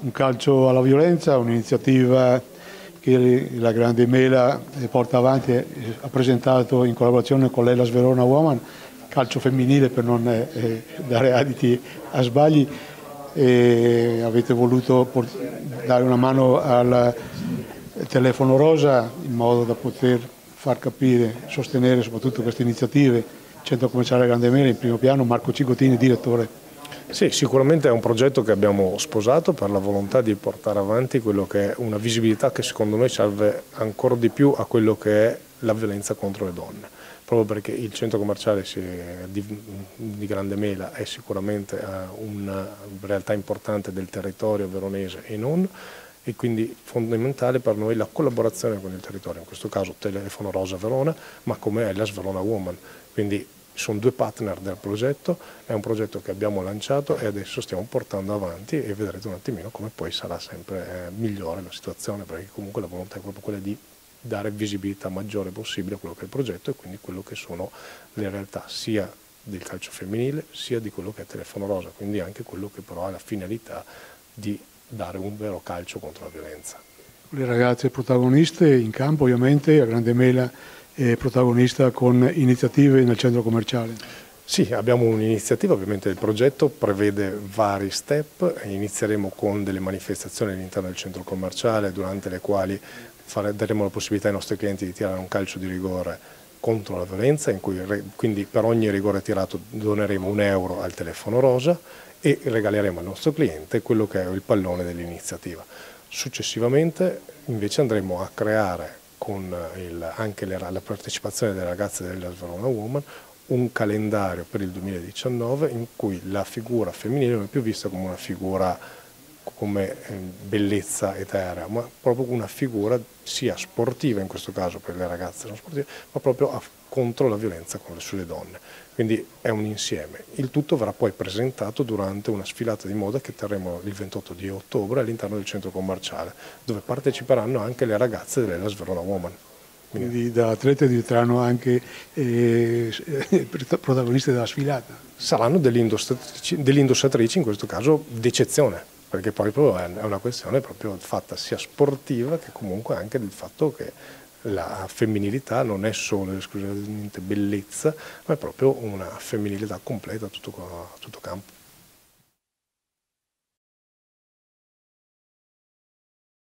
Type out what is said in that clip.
Un calcio alla violenza, un'iniziativa che la Grande Mela porta avanti, ha presentato in collaborazione con l'Hellas Verona Women, calcio femminile per non dare aditi a sbagli, e avete voluto dare una mano al telefono rosa in modo da poter far capire, sostenere soprattutto queste iniziative. Centro Commerciale Grande Mela in primo piano, Marco Cigotini, direttore. Sì, sicuramente è un progetto che abbiamo sposato per la volontà di portare avanti quello che è una visibilità che secondo noi serve ancora di più a quello che è la violenza contro le donne, proprio perché il centro commerciale di Grande Mela è sicuramente una realtà importante del territorio veronese e non, e quindi fondamentale per noi la collaborazione con il territorio, in questo caso Telefono Rosa Verona, ma come Hellas Verona Women. Quindi sono due partner del progetto, è un progetto che abbiamo lanciato e adesso stiamo portando avanti e vedrete un attimino come poi sarà sempre migliore la situazione, perché comunque la volontà è proprio quella di dare visibilità maggiore possibile a quello che è il progetto e quindi quello che sono le realtà sia del calcio femminile sia di quello che è Telefono Rosa, quindi anche quello che però ha la finalità di dare un vero calcio contro la violenza. Le ragazze protagoniste in campo, ovviamente, a Grande Mela è protagonista con iniziative nel centro commerciale. Sì, abbiamo un'iniziativa, ovviamente il progetto prevede vari step, inizieremo con delle manifestazioni all'interno del centro commerciale durante le quali daremo la possibilità ai nostri clienti di tirare un calcio di rigore contro la violenza, in cui quindi per ogni rigore tirato doneremo €1 al telefono rosa e regaleremo al nostro cliente quello che è il pallone dell'iniziativa. Successivamente invece andremo a creare con anche la partecipazione delle ragazze dell'Hellas Verona Women un calendario per il 2019 in cui la figura femminile non è più vista come una figura come bellezza eterea, ma proprio una figura sia sportiva, in questo caso per le ragazze non sportive, ma proprio contro la violenza sulle donne. Quindi è un insieme. Il tutto verrà poi presentato durante una sfilata di moda che terremo il 28 di ottobre all'interno del centro commerciale, dove parteciperanno anche le ragazze dell'Hellas Verona Women. Quindi da atlete diventeranno anche protagoniste della sfilata. Saranno delle indossatrici, in questo caso d'eccezione, perché poi è una questione proprio fatta sia sportiva che comunque anche del fatto che la femminilità non è solo esclusivamente bellezza, ma è proprio una femminilità completa a tutto campo.